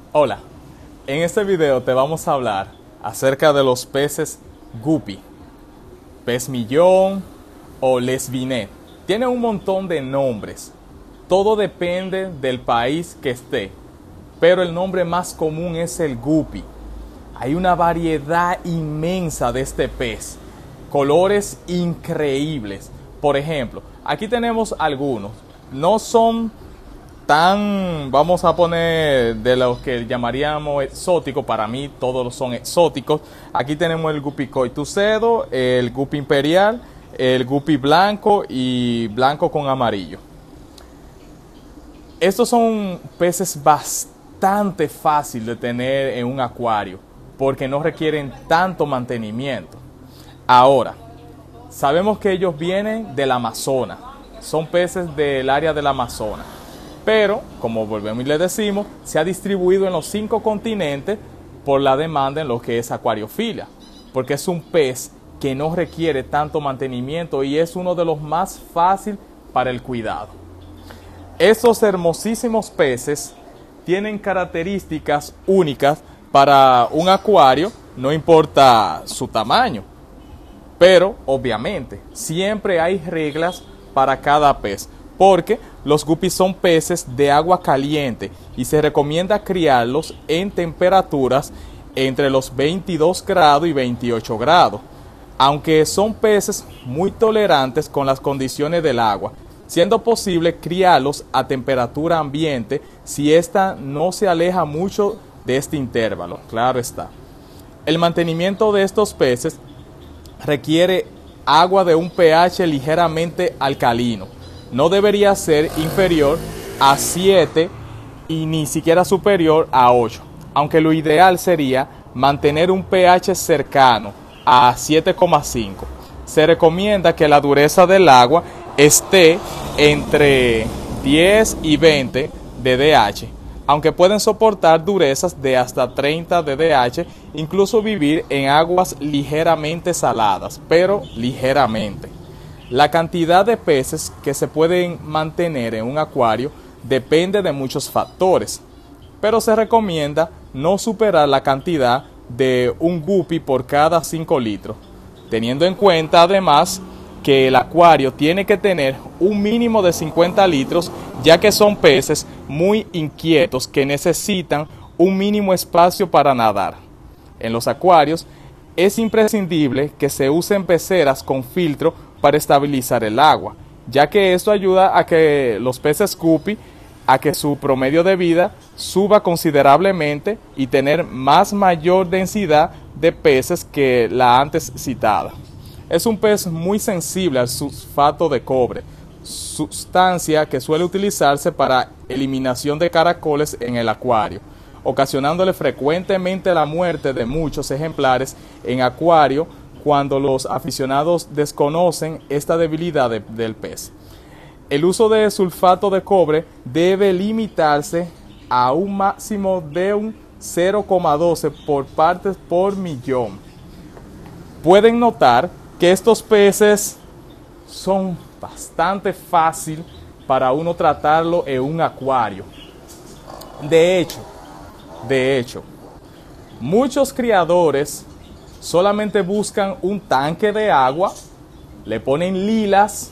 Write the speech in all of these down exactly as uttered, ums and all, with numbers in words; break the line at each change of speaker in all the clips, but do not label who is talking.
Hola, en este video te vamos a hablar acerca de los peces guppy, pez millón o lesbinet. Tiene un montón de nombres, todo depende del país que esté, pero el nombre más común es el guppy. Hay una variedad inmensa de este pez, colores increíbles. Por ejemplo, aquí tenemos algunos, no son tan, vamos a poner, de los que llamaríamos exóticos. Para mí todos son exóticos. Aquí tenemos el guppy coitucedo, el guppy imperial, el guppy blanco y blanco con amarillo. Estos son peces bastante fáciles de tener en un acuario porque no requieren tanto mantenimiento. Ahora, sabemos que ellos vienen del Amazonas, son peces del área del Amazonas. Pero, como volvemos y le decimos, se ha distribuido en los cinco continentes por la demanda en lo que es acuariofilia, porque es un pez que no requiere tanto mantenimiento y es uno de los más fáciles para el cuidado. Estos hermosísimos peces tienen características únicas para un acuario, no importa su tamaño, pero obviamente siempre hay reglas para cada pez, porque los guppy son peces de agua caliente y se recomienda criarlos en temperaturas entre los veintidós grados y veintiocho grados, aunque son peces muy tolerantes con las condiciones del agua, siendo posible criarlos a temperatura ambiente si ésta no se aleja mucho de este intervalo, claro está. El mantenimiento de estos peces requiere agua de un pH ligeramente alcalino. No debería ser inferior a siete y ni siquiera superior a ocho, aunque lo ideal sería mantener un pH cercano a siete coma cinco. Se recomienda que la dureza del agua esté entre diez y veinte de pH, aunque pueden soportar durezas de hasta treinta de pH, incluso vivir en aguas ligeramente saladas, pero ligeramente. La cantidad de peces que se pueden mantener en un acuario depende de muchos factores, pero se recomienda no superar la cantidad de un guppy por cada cinco litros, teniendo en cuenta además que el acuario tiene que tener un mínimo de cincuenta litros, ya que son peces muy inquietos que necesitan un mínimo espacio para nadar. En los acuarios es imprescindible que se usen peceras con filtro para estabilizar el agua, ya que esto ayuda a que los peces guppy a que su promedio de vida suba considerablemente y tener más mayor densidad de peces que la antes citada. Es un pez muy sensible al sulfato de cobre, sustancia que suele utilizarse para eliminación de caracoles en el acuario, ocasionándole frecuentemente la muerte de muchos ejemplares en acuario cuando los aficionados desconocen esta debilidad de, del pez. El uso de sulfato de cobre debe limitarse a un máximo de un cero coma doce por partes por millón. Pueden notar que estos peces son bastante fácil para uno tratarlo en un acuario. De hecho, de hecho, muchos criadores solamente buscan un tanque de agua, le ponen lilas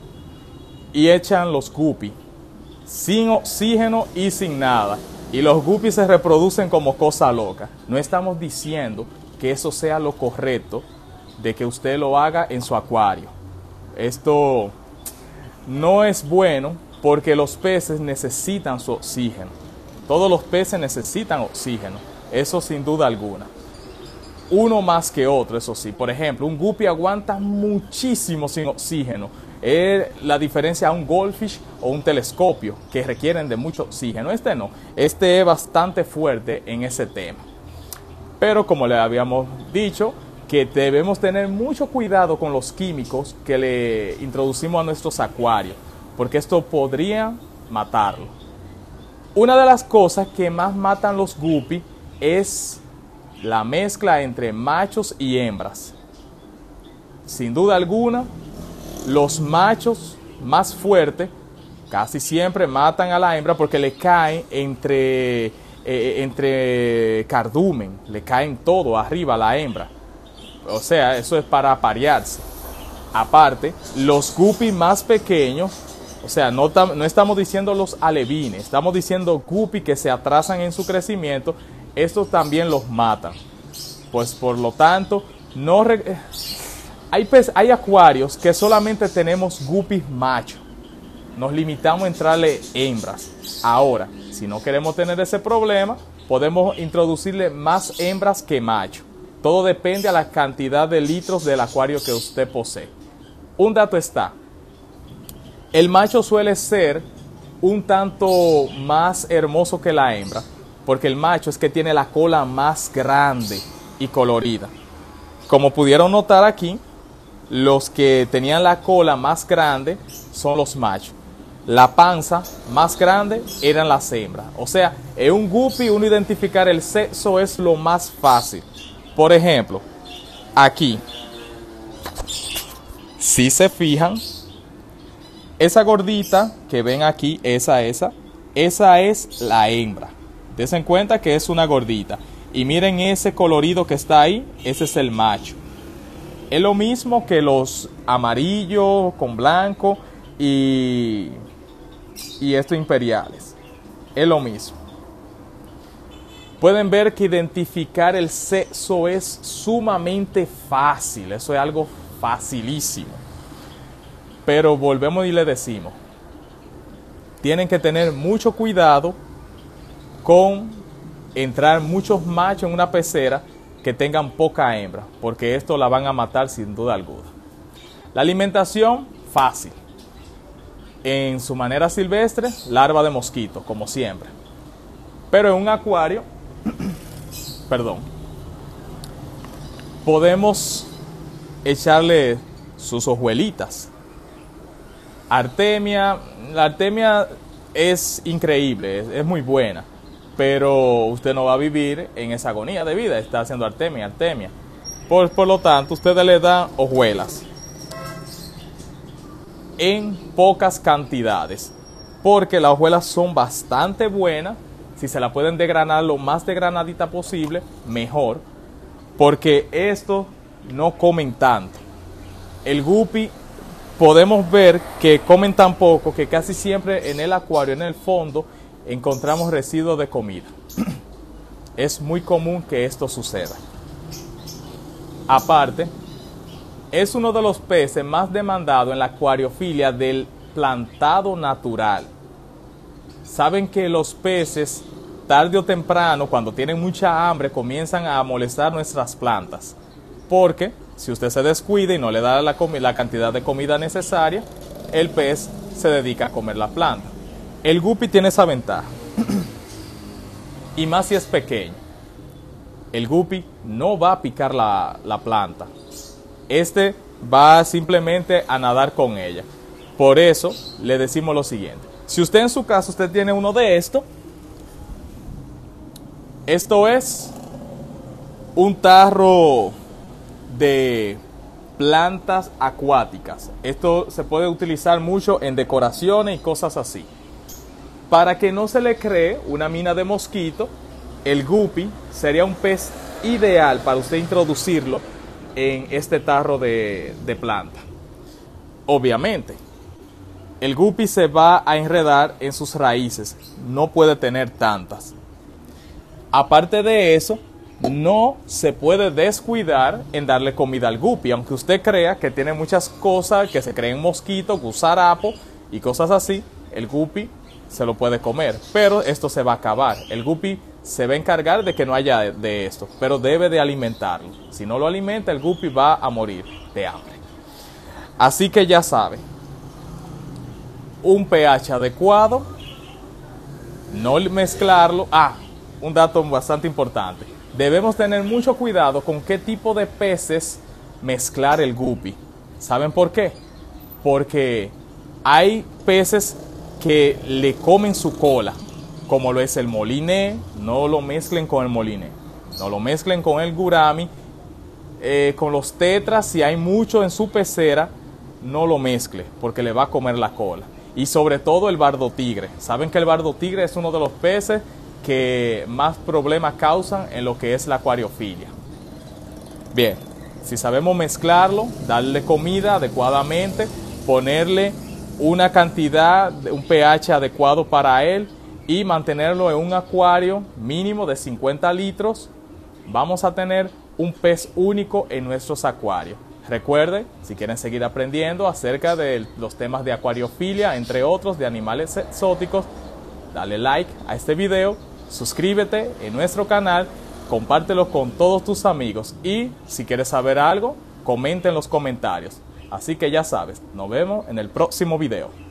y echan los guppy, sin oxígeno y sin nada. Y los guppy se reproducen como cosa loca. No estamos diciendo que eso sea lo correcto de que usted lo haga en su acuario. Esto no es bueno porque los peces necesitan su oxígeno. Todos los peces necesitan oxígeno, eso sin duda alguna. Uno más que otro, eso sí. Por ejemplo, un guppy aguanta muchísimo sin oxígeno. Es la diferencia a un goldfish o un telescopio, que requieren de mucho oxígeno. Este no, este es bastante fuerte en ese tema. Pero como le habíamos dicho, que debemos tener mucho cuidado con los químicos que le introducimos a nuestros acuarios, porque esto podría matarlo. Una de las cosas que más matan los guppy es la mezcla entre machos y hembras. Sin duda alguna, los machos más fuertes casi siempre matan a la hembra porque le caen entre eh, entre cardumen, le caen todo arriba a la hembra. O sea, eso es para aparearse. Aparte, los guppies más pequeños, o sea, no, no estamos diciendo los alevines, estamos diciendo guppies que se atrasan en su crecimiento, estos también los matan. Pues por lo tanto, no re hay, hay acuarios que solamente tenemos guppies machos. Nos limitamos a entrarle hembras. Ahora, si no queremos tener ese problema, podemos introducirle más hembras que machos. Todo depende a la cantidad de litros del acuario que usted posee. Un dato está, el macho suele ser un tanto más hermoso que la hembra, porque el macho es que tiene la cola más grande y colorida. Como pudieron notar aquí, los que tenían la cola más grande son los machos. La panza más grande eran las hembras. O sea, en un guppy uno identificar el sexo es lo más fácil. Por ejemplo, aquí, si se fijan, esa gordita que ven aquí, esa, esa, esa es la hembra. Dense cuenta que es una gordita. Y miren ese colorido que está ahí, ese es el macho. Es lo mismo que los amarillos con blanco y, y estos imperiales. Es lo mismo. Pueden ver que identificar el sexo es sumamente fácil. Eso es algo facilísimo. Pero volvemos y le decimos, tienen que tener mucho cuidado con entrar muchos machos en una pecera que tengan poca hembra, porque esto la van a matar sin duda alguna. La alimentación, fácil. En su manera silvestre, larva de mosquito, como siempre. Pero en un acuario, perdón, podemos echarle sus hojuelitas. Artemia, la artemia es increíble, es, es muy buena, pero usted no va a vivir en esa agonía de vida, está haciendo artemia, artemia. Por, por lo tanto, ustedes le dan hojuelas en pocas cantidades, porque las hojuelas son bastante buenas. Si se la pueden desgranar lo más desgranadita posible, mejor, porque estos no comen tanto. El guppy podemos ver que comen tan poco que casi siempre en el acuario, en el fondo, encontramos residuos de comida. Es muy común que esto suceda. Aparte, es uno de los peces más demandados en la acuariofilia del plantado natural. Saben que los peces, tarde o temprano, cuando tienen mucha hambre, comienzan a molestar nuestras plantas. Porque si usted se descuida y no le da la, la cantidad de comida necesaria, el pez se dedica a comer la planta. El guppy tiene esa ventaja. Y más si es pequeño. El guppy no va a picar la, la planta. Este va simplemente a nadar con ella. Por eso le decimos lo siguiente. Si usted en su casa usted tiene uno de estos, esto es un tarro de plantas acuáticas. Esto se puede utilizar mucho en decoraciones y cosas así. Para que no se le cree una mina de mosquito, el guppy sería un pez ideal para usted introducirlo en este tarro de, de planta. Obviamente, el guppy se va a enredar en sus raíces, no puede tener tantas. Aparte de eso, no se puede descuidar en darle comida al guppy, aunque usted crea que tiene muchas cosas, que se creen mosquitos, gusarapo y cosas así, el guppy se lo puede comer, pero esto se va a acabar. El guppy se va a encargar de que no haya de, de esto, pero debe de alimentarlo. Si no lo alimenta, el guppy va a morir de hambre. Así que ya sabe, un pH adecuado, no mezclarlo. Ah, un dato bastante importante. Debemos tener mucho cuidado con qué tipo de peces mezclar el guppy. ¿Saben por qué? Porque hay peces que le comen su cola, como lo es el moliné. No lo mezclen con el moliné. No lo mezclen con el gurami. Eh, con los tetras, si hay mucho en su pecera, no lo mezcle, porque le va a comer la cola. Y sobre todo el bardo tigre. Saben que el bardo tigre es uno de los peces que más problemas causan en lo que es la acuariofilia. Bien, si sabemos mezclarlo, darle comida adecuadamente, ponerle una cantidad, un pH adecuado para él y mantenerlo en un acuario mínimo de cincuenta litros, vamos a tener un pez único en nuestros acuarios. Recuerden, si quieren seguir aprendiendo acerca de los temas de acuariofilia, entre otros, de animales exóticos, dale like a este video, suscríbete en nuestro canal, compártelo con todos tus amigos y si quieres saber algo, comenta en los comentarios. Así que ya sabes, nos vemos en el próximo video.